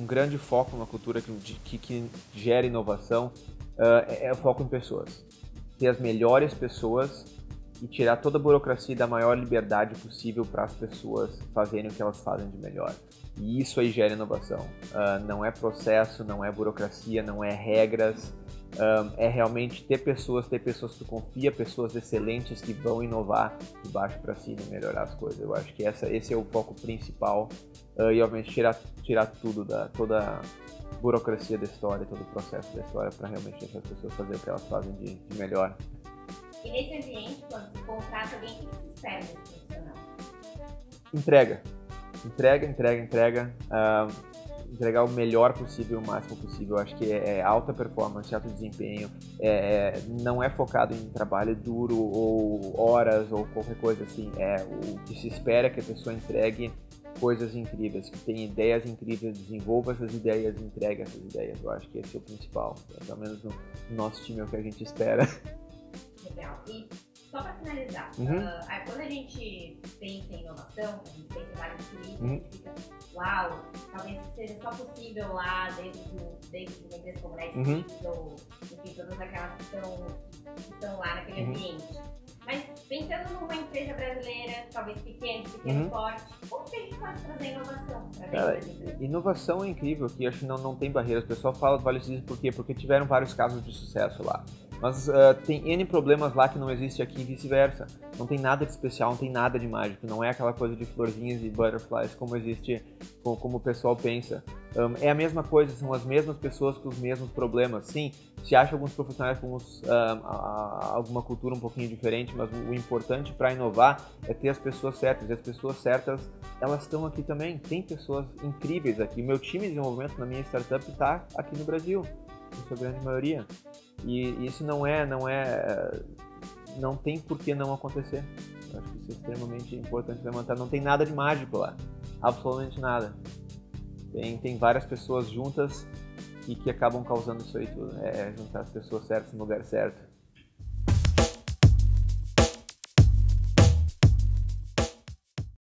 grande foco numa cultura que gera inovação é o foco em pessoas. Ter as melhores pessoas e tirar toda a burocracia e dar a maior liberdade possível para as pessoas fazerem o que elas fazem de melhor. E isso aí gera inovação. Não é processo, não é burocracia, não é regras. É realmente ter pessoas que tu confia, pessoas excelentes que vão inovar de baixo para cima e melhorar as coisas. Eu acho que esse é o foco principal e obviamente tirar toda a burocracia da história, todo o processo da história para realmente deixar as pessoas fazer o que elas fazem de melhor. E nesse ambiente, quando se contrata alguém, o que se espera desse profissional? Entrega. Entregar o melhor possível, o máximo possível. Eu acho que é alta performance, alto desempenho, não é focado em trabalho duro ou horas ou qualquer coisa assim. O que se espera é que a pessoa entregue coisas incríveis, que tenha ideias incríveis, desenvolva essas ideias e entregue essas ideias. Eu acho que esse é o principal, pelo menos no nosso time é o que a gente espera. Legal. E só para finalizar, quando a gente pensa em inovação, a gente pensa em vários tweets, a gente fica, uau, talvez seja só possível lá dentro de uma empresa como Netflix ou enfim, todas aquelas que estão lá naquele ambiente. Mas pensando numa empresa brasileira, talvez pequeno porte, como que a gente pode trazer inovação para dentro das empresas? Inovação é incrível, que acho que não tem barreiras. O pessoal fala do Vale do Silício por quê? Porque tiveram vários casos de sucesso lá. Mas tem N problemas lá que não existe aqui e vice-versa. Não tem nada de especial, não tem nada de mágico. Não é aquela coisa de florzinhas e butterflies como existe, como o pessoal pensa. É a mesma coisa, são as mesmas pessoas com os mesmos problemas. Sim, se acha alguns profissionais com alguma cultura um pouquinho diferente, mas o importante para inovar é ter as pessoas certas. E as pessoas certas, elas estão aqui também. Tem pessoas incríveis aqui. Meu time de desenvolvimento na minha startup está aqui no Brasil, em sua grande maioria. E isso não tem por que não acontecer. Eu acho que isso é extremamente importante levantar. Não tem nada de mágico lá, absolutamente nada. Tem várias pessoas juntas e que acabam causando isso aí tudo. Juntar as pessoas certas no lugar certo.